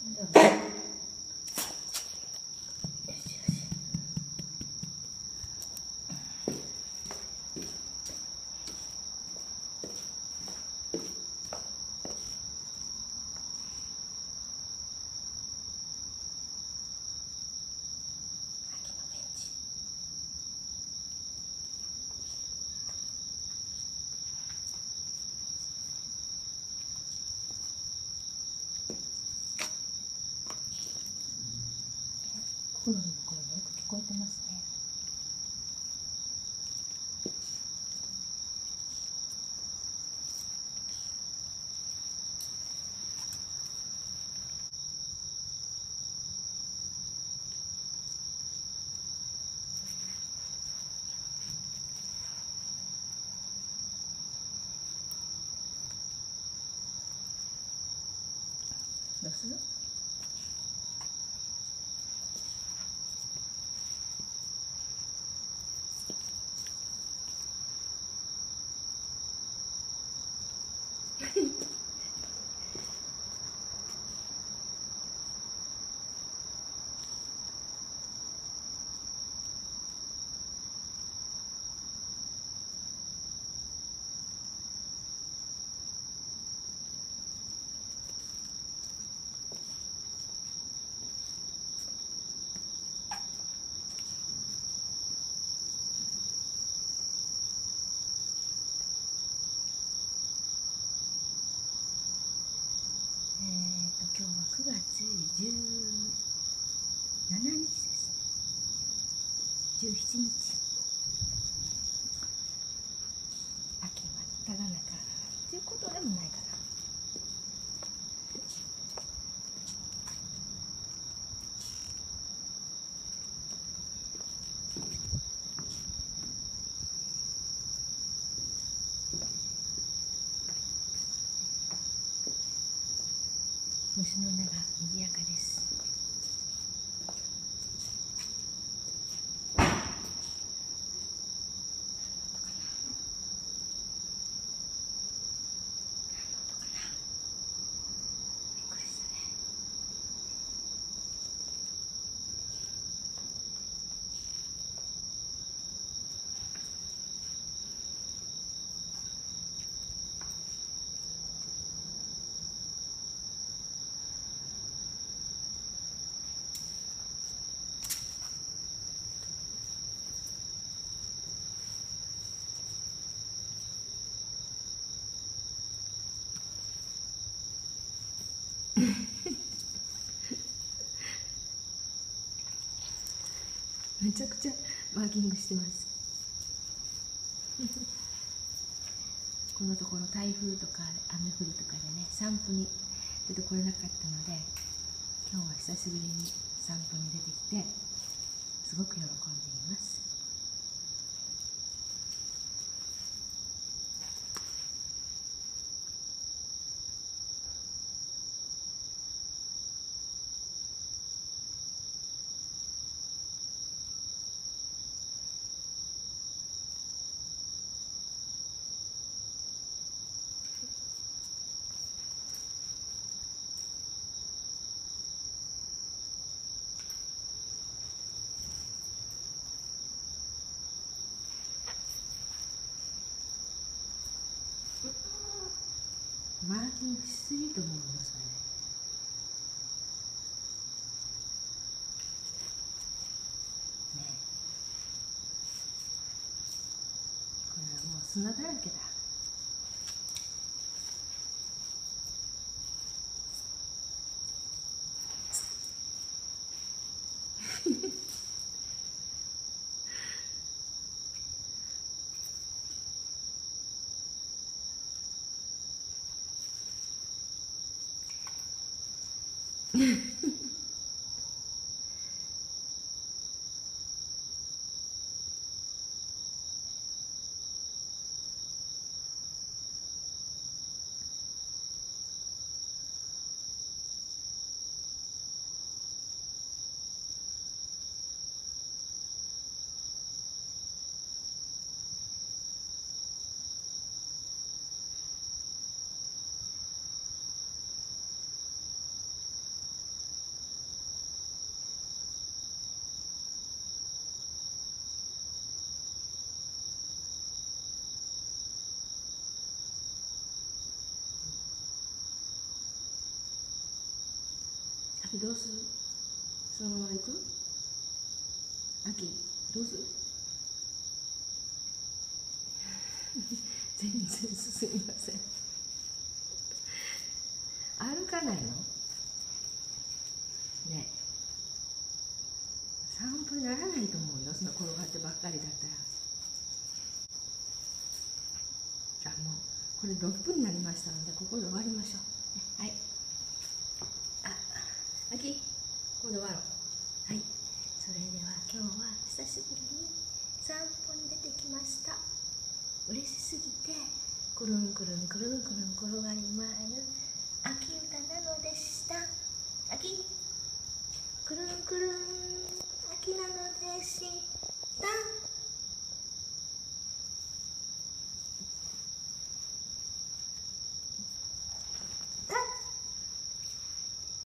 コロリの声がよく聞こえてますね。どうする？今日は9月17日ですね。17日。秋真っただ中っていうことでもないかな。虫の音が賑やかです。めちゃくちゃマーキングしてますこのところ台風とか雨降りとかでね、散歩に出てこれなかったので、今日は久しぶりに散歩に出てきてすごく喜んでいます。マーキングしすぎと思うよ、それ。ね。これはもう砂だらけだ。 秋どうする？そのまま行く？秋どうする？全然進みません。歩かないの？ね、散歩にならないと思うよ、その転がってばっかりだったら。もうこれ6分になりましたので、ここで終わりましょう。はい。秋、ここで終わろう。はい。それでは今日は久しぶりに散歩に出てきました。嬉しすぎてくるんくるんくるんくるん転がり回る秋歌なのでした。秋、くるんくるん秋なのでした。